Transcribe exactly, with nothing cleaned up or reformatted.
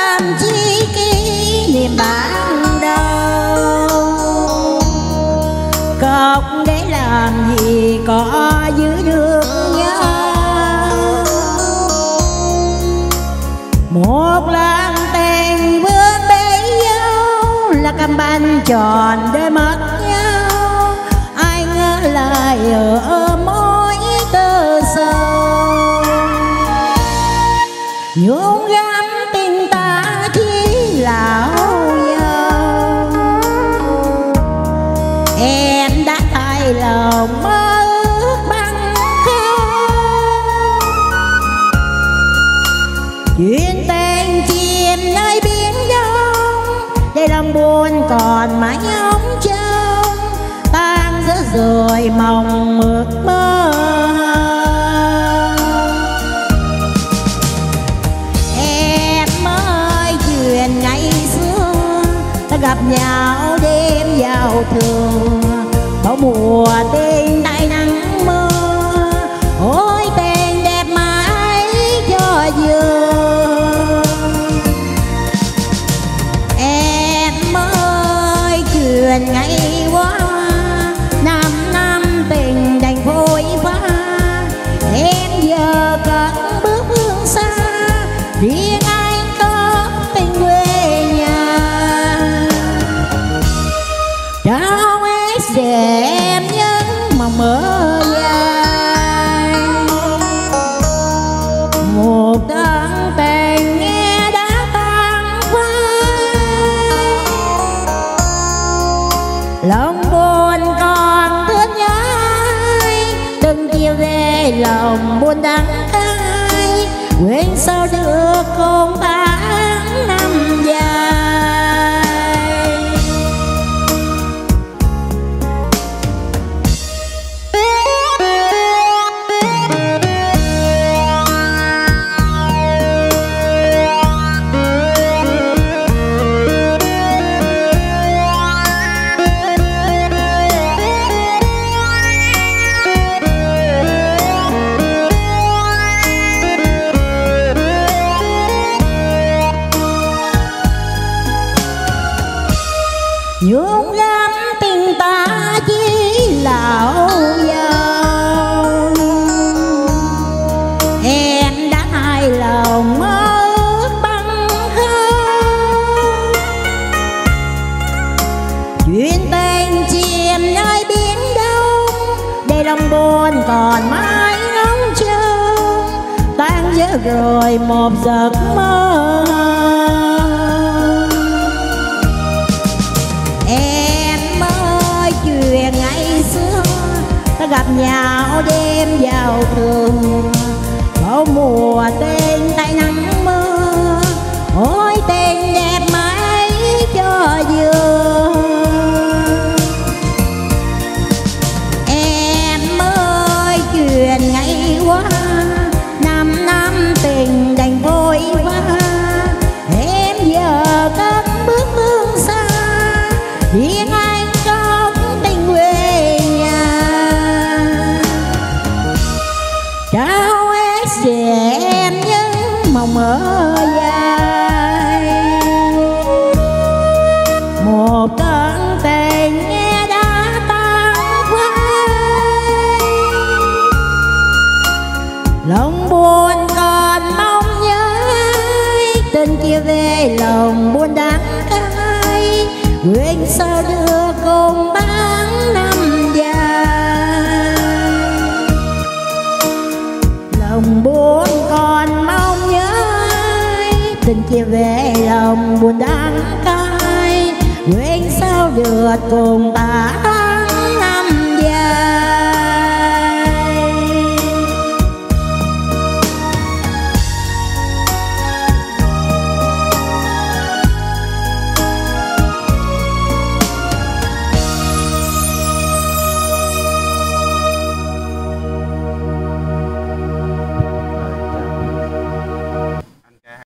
làm chi kỷ niệm ban đầu. Cọc để làm gì có giữ được nhau. Một lần tình vương bấy dâu là cầm bánh tròn để mất nhau. Ai ngờ lại ở mối tơ sầu. Nhung gắm tình ta chỉ là nhau. Em đã thay lòng mơ ước bằng không. Chuyện tình chìm nơi biển đông, để lòng buồn còn mãi ngóng trông. Tan giữa rồi mong ước mơ. Ngày xưa ta gặp nhau đêm giao thừa, bao mùa tình tay nắng mưa. Ôi tình đẹp mãi cho vừa. Em ơi chuyện ngày qua, năm năm tình đành vội vã. Em giờ cất bước phương xa, riêng anh có tình quê nhà. Trao hết để em những mong mơ dài. Một tận tình nghe đã tan phai, lòng buồn còn thương nhớ ai. Từng chiều về lòng buồn đắng cay, quên sao được không tháng năm dài. Nhung gắm tình ta chỉ là âu dầu. Em đã hai lòng mơ ước bằng không. Chuyện tình chìm nơi biển đông, để lòng buồn còn mãi ngóng trông. Tan vỡ rồi một giấc mơ. Chuyện ngày xưa ta gặp nhau đêm giao thừa, bao mùa tình tay nắng mưa. Ôi tình đẹp mãi cho vừa. Em ơi chuyện ngày qua, năm năm tình đành vội vã. Em giờ cất bước phương xa, riêng anh có tình quê nhà. Trao hết về em những mong mơ dài. Một cơn tình nghe đã tan phai, lòng buồn còn mong nhớ ai. Tình kia về lòng buồn đắng cay, quên sao đưa cùng tháng năm dài. Lòng buồn còn mong nhớ ai. Tình kia về lòng buồn đắng cay, quên sao được cùng tháng